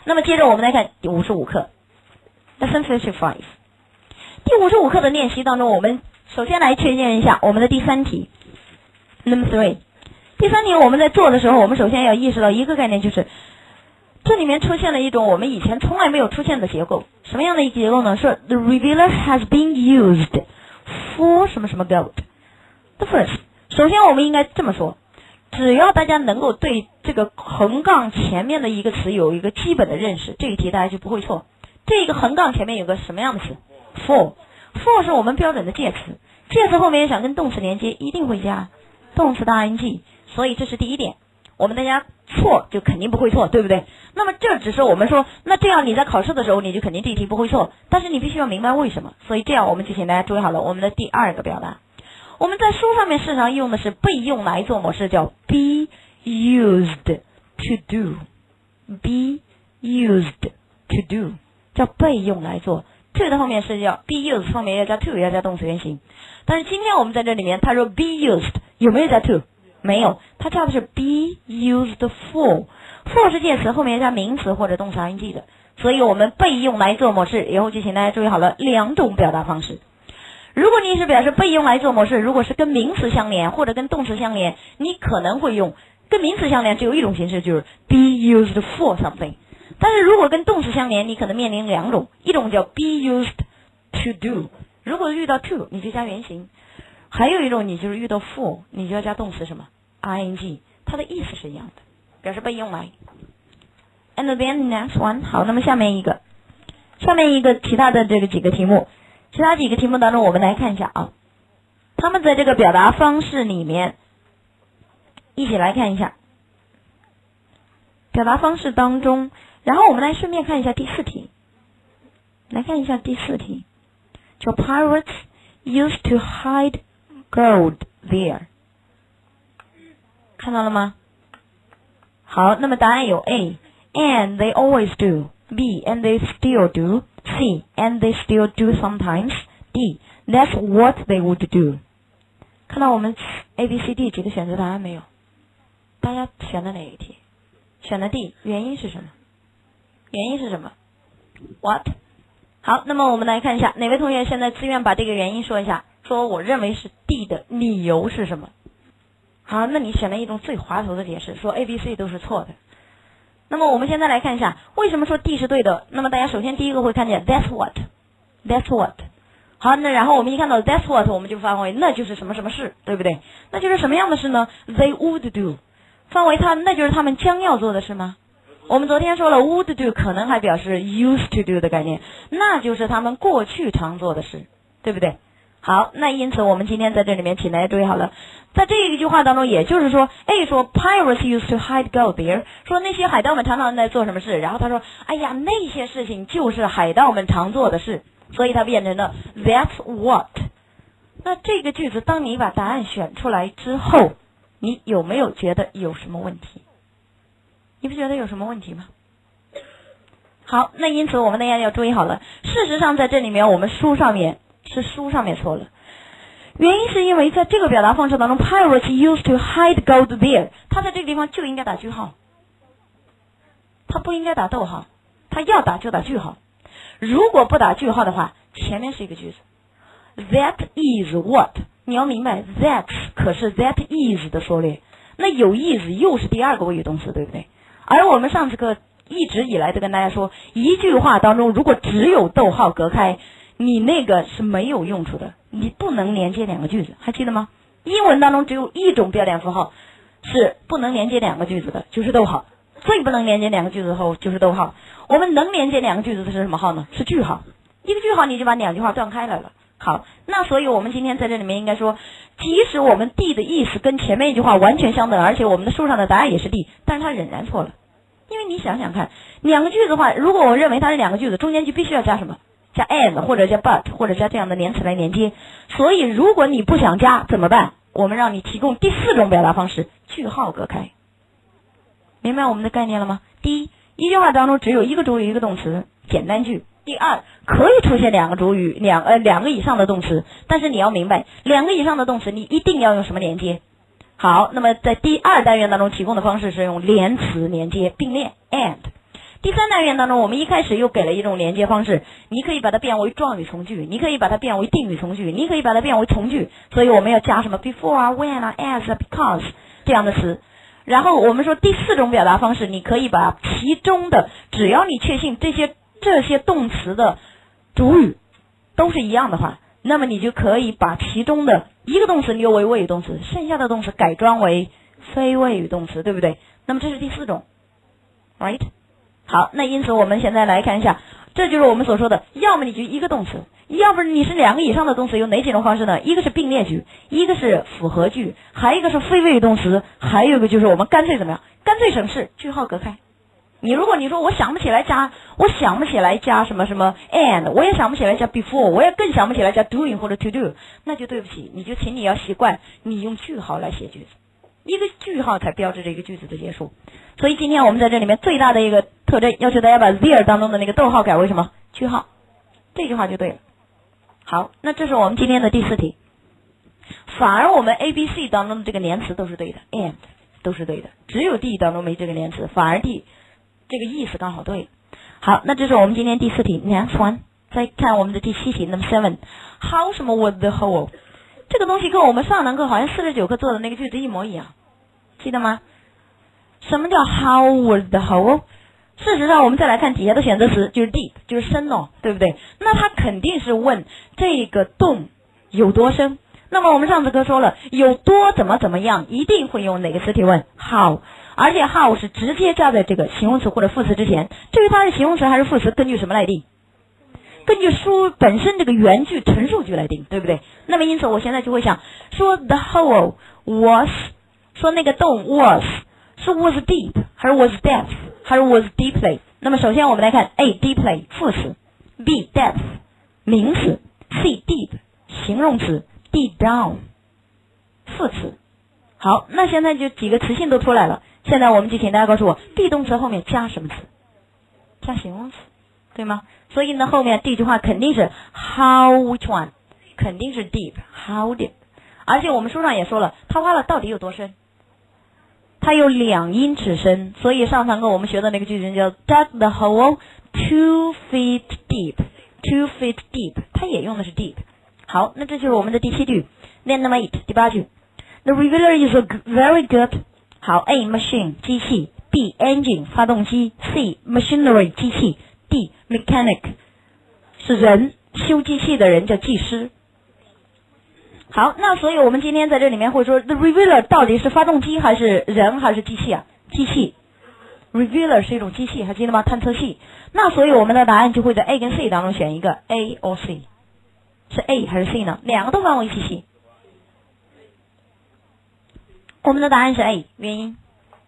那么接着我们来看第55课 Lesson 55。第55课的练习当中，我们首先来确认一下我们的第3题 Number 3。第3题我们在做的时候，我们首先要意识到一个概念，就是这里面出现了一种我们以前从来没有出现的结构。什么样的一个结构呢？说 The revealer has been used for 什么什么 gold。The first， 首先我们应该这么说，只要大家能够对这个横杠前面的一个词有一个基本的认识，这一题大家就不会错。这个横杠前面有个什么样的词 ？for 是我们标准的介词，介词后面想跟动词连接，一定会加动词的 ing， 所以这是第一点。我们大家错就肯定不会错，对不对？那么这只是我们说，那这样你在考试的时候你就肯定这一题不会错，但是你必须要明白为什么。所以这样我们就请大家注意好了，我们的第2个表达，我们在书上面事实上用的是被用来做模式，叫 be used to do，be used to do 叫被用来做。to 的后面是叫 be used， 后面要加 to， 要加动词原形。但是今天我们在这里面，他说 be used 有没有加 to？ 没有，他加的是 be used for 是介词，后面要加名词或者动词 ing 的。所以我们被用来做模式，以后就请大家注意好了2种表达方式。如果你是表示被用来做模式，如果是跟名词相连或者跟动词相连，你可能会用跟名词相连只有一种形式，就是 be used for something。但是如果跟动词相连，你可能面临2种，一种叫 be used to do， 如果遇到 to 你就加原形，还有一种你就是遇到 for 你就要加动词什么 ing， 它的意思是一样的，表示被用来。 And then next one， 好，那么下面一个其他的这个几个题目，其他几个题目当中我们来看一下啊，他们在这个表达方式里面一起来看一下表达方式当中，然后我们来顺便看一下第4题，来看一下第4题，叫 Pirates used to hide gold there， 看到了吗？好，那么答案有 A and they always do， B and they still do， C and they still do sometimes， D that's what they would do。 看到我们 A、B、C、D 几个选择答案没有？大家选的哪一题？选的 D， 原因是什么？原因是什么 ？What？ 好，那么我们来看一下，哪位同学现在自愿把这个原因说一下？说我认为是 D 的理由是什么？好，那你选了一种最滑头的解释，说 A、B、C 都是错的。那么我们现在来看一下，为什么说 D 是对的？那么大家首先第一个会看见 That's what。好，那然后我们一看到 That's what， 我们就翻为那就是什么什么事，对不对？那就是什么样的事呢 ？They would do， 翻为那就是他们将要做的事吗？我们昨天说了 would do 可能还表示 used to do 的概念，那就是他们过去常做的事，对不对？好，那因此我们今天在这里面请大家注意好了，在这一句话当中，也就是说 A 说 Pirates used to hide gold there， 说那些海盗们常常在做什么事，然后他说哎呀那些事情就是海盗们常做的事，所以它变成了 That's what。 那这个句子当你把答案选出来之后，你有没有觉得有什么问题？你不觉得有什么问题吗？好，那因此我们大家要注意好了，事实上在这里面我们书上面错了，原因是因为在这个表达方式当中 Pirates used to hide gold there， 它在这个地方就应该打句号，它不应该打逗号，它要打就打句号。如果不打句号的话，前面是一个句子 That is what， 你要明白 that 可是 that is 的缩略，那有 is 又是第2个谓语动词，对不对？而我们上次课一直以来都跟大家说，一句话当中如果只有逗号隔开，你那个是没有用处的，你不能连接2个句子，还记得吗？英文当中只有一种标点符号是不能连接2个句子的，就是逗号，最不能连接2个句子后就是逗号。我们能连接2个句子的是什么号呢？是句号，一个句号你就把2句话断开来了。好，那所以我们今天在这里面应该说，即使我们 D 的意思跟前面一句话完全相等，而且我们的书上的答案也是 D， 但是它仍然错了。因为你想想看，2个句子的话，如果我认为它是2个句子，中间就必须要加什么？加 and 或者加 but 或者加这样的连词来连接。所以如果你不想加怎么办？我们让你提供第4种表达方式，句号隔开。明白我们的概念了吗？第一，一句话当中只有一个主语一个动词，简单句。第二，可以出现2个主语2个以上的动词，但是你要明白2个以上的动词你一定要用什么连接。好，那么在第2单元当中提供的方式是用连词连接并列 and。 第三单元当中，我们一开始又给了一种连接方式，你可以把它变为状语从句，你可以把它变为定语从句，你可以把它变为从句，所以我们要加什么 before 啊 when 啊 as 啊 because 这样的词。然后我们说第四种表达方式，你可以把其中的只要你确信这些动词的主语都是一样的话，那么你就可以把其中的一个动词留为谓语动词，剩下的动词改装为非谓语动词，对不对？那么这是第四种 right。 好，那因此我们现在来看一下，这就是我们所说的，要么你就一个动词，要不然你是两个以上的动词，有哪几种方式呢？一个是并列句，一个是复合句，还有一个是非谓语动词，还有一个就是我们干脆怎么样，干脆省事，句号隔开。如果你说我想不起来加什么什么 and， 我也想不起来加 before， 我也更想不起来加 doing 或者 to do， 那就对不起，你就请你要习惯你用句号来写句子，一个句号才标志着一个句子的结束。所以今天我们在这里面最大的一个特征，要求大家把 there 当中的那个逗号改为什么？句号，这句话就对了。好，那这是我们今天的第四题。反而我们 A、B、C 当中的这个连词都是对的 ，and 都是对的，只有 D 当中没这个连词，反而 D 这个意思刚好对。好，那这是我们今天第四题 ，next one。再看我们的第7题 ，number 7，how 什么 was the whole？ 这个东西跟我们上堂课好像49课做的那个句子一模一样，记得吗？什么叫 how was the whole？ 事实上，我们再来看底下的选择词，就是 deep， 就是深哦，对不对？那它肯定是问这个洞有多深。那么我们上次课说了，有多怎么样，一定会用哪个词提问 how， 而且 how 是直接加在这个形容词或者副词之前。至于它是形容词还是副词，根据什么来定？根据书本身这个原句陈述句来定，对不对？那么因此我现在就会想说 the hole was， 说那个洞 was， 是 was deep 还是 was depth 还是 was deeply？ 那么首先我们来看 A deeply 副词， B depth 名词， C deep 形容词， D down 副词。好，那现在就几个词性都出来了，现在我们就请大家告诉我 be 动词后面加什么词？加形容词，对吗？所以呢后面这句话肯定是 how which one， 肯定是 deep how deep。 而且我们书上也说了，它挖了到底有多深？它有2英尺深，所以上堂课我们学的那个句子叫 dug the hole 2 feet deep， 2 feet deep， 它也用的是 deep。 好，那这就是我们的第7句。 Then number 8， 第8句 The revealer is very good。 好， A machine 机器， B engine 发动机， C machinery 机器， D mechanic 是人，修机器的人叫技师。好，那所以我们今天在这里面会说 The revealer 到底是发动机还是人还是机器啊？机器。 revealer 是一种机器，还记得吗？探测器。那所以我们的答案就会在 A 跟 C 当中选一个 A or C。 是 A 还是 C 呢？两个都放为机器。我们的答案是 A， 原因。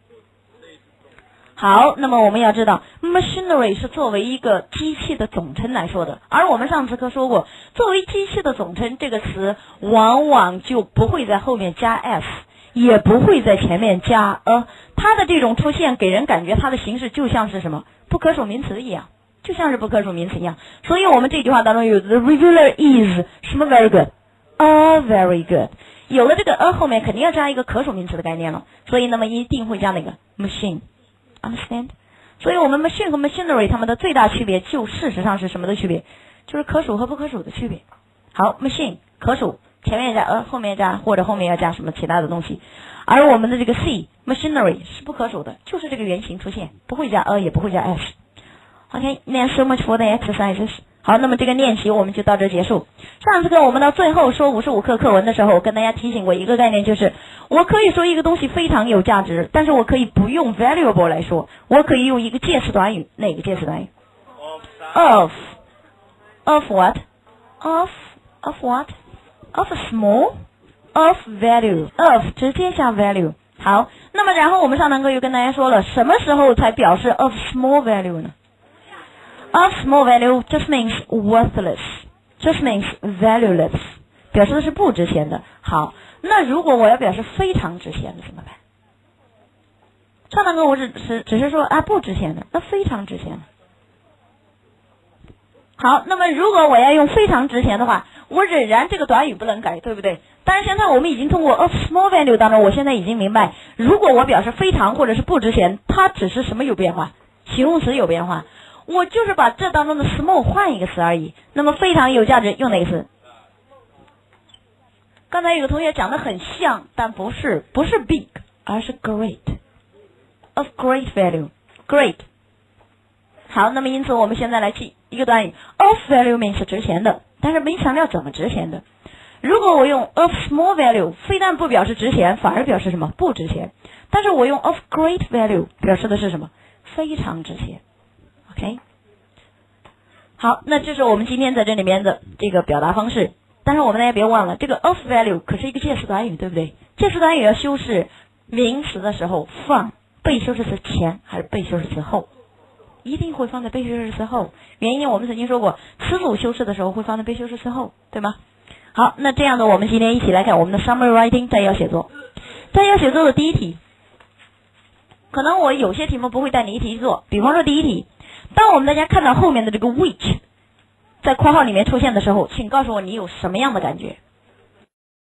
好，那么我们要知道 machinery 是作为一个机器的总称来说的，而我们上次课说过，作为机器的总称这个词往往就不会在后面加 s， 也不会在前面加它的这种出现给人感觉它的形式就像是什么不可数名词一样，就像是不可数名词一样。所以我们这句话当中有 the revealer is 什么 very good very good， 有了这个后面肯定要加一个可数名词的概念了，所以那么一定会加哪个 machine。Understand？ 所以我们 machine 和 machinery 它们的最大区别就事实上是什么的区别？就是可数和不可数的区别。好， machine 可数，前面加后面加或者后面要加什么其他的东西。而我们的这个 C machinery 是不可数的，就是这个原型出现，不会加也不会加 s。OK， that's so much for the exercises。好，那么这个练习我们就到这结束。上次课我们到最后说55课课文的时候，我跟大家提醒过一个概念，就是我可以说一个东西非常有价值，但是我可以不用 valuable 来说，我可以用一个介词短语。哪个介词短语？ of what? of what? of small? of value? of 直接加 value。 好，那么然后我们上堂课又跟大家说了，什么时候才表示 of small value 呢？Of small value just means worthless, just means valueless， 表示的是不值钱的。好，那如果我要表示非常值钱的怎么办？上堂课我只是说不值钱的，那非常值钱的。好，那么如果我要用非常值钱的话，我仍然这个短语不能改，对不对？但是现在我们已经通过 of small value 当中，我现在已经明白，如果我表示非常或者是不值钱，它只是什么有变化？ 形容词有变化，我就是把这当中的 small 换一个词而已。那么非常有价值，用哪个词？刚才有个同学讲的很像，但不是 big， 而是 great，of great value，great。好，那么因此我们现在来记一个短语 ，of value means 值钱的，但是没强调怎么值钱的。如果我用 of small value， 非但不表示值钱，反而表示什么？不值钱。但是我用 of great value 表示的是什么？非常值钱。OK。好，那这是我们今天在这里面的这个表达方式。但是我们大家别忘了，这个 of value 可是一个介词短语，对不对？介词短语要修饰名词的时候放被修饰词前还是被修饰词后？一定会放在被修饰词后。原因我们曾经说过，词组修饰的时候会放在被修饰词后，对吗？好，那这样的我们今天一起来看我们的 summary writing 摘要写作。摘要写作的第一题，可能我有些题目不会带你一题做，比方说第一题，当我们大家看到后面的这个 which 在括号里面出现的时候，请告诉我你有什么样的感觉？